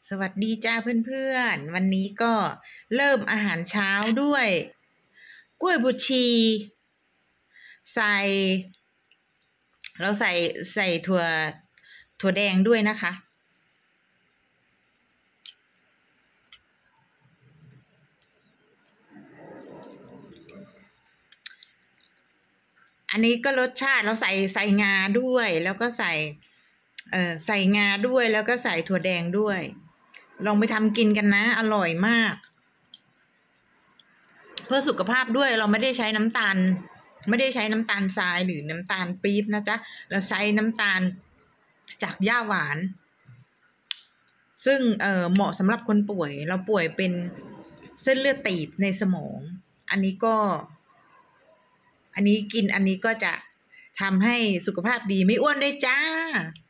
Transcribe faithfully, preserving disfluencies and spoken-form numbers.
สวัสดีจ้าเพื่อนๆ วันนี้ก็เริ่มอาหารเช้าด้วยกล้วยบวชชีใส่เราใส่ใส่ถั่วถั่วแดงด้วยนะคะอันนี้ก็รสชาติเราใส่ใส่งาด้วย แล้วก็ใส่เอ่อใส่งาด้วยแล้วก็ใส่ถั่วแดงด้วยลองไปทำกินกันนะอร่อยมากเพื่อสุขภาพด้วยเราไม่ได้ใช้น้ำตาลไม่ได้ใช้น้ำตาลทรายหรือน้ำตาลปี๊บนะจ๊ะเราใช้น้ำตาลจากหญ้าหวานซึ่งเอ่อเหมาะสำหรับคนป่วยเราป่วยเป็นเส้นเลือดตีบในสมองอันนี้ก็อันนี้กินอันนี้ก็จะทำให้สุขภาพดีไม่อ้วนด้วยจ้า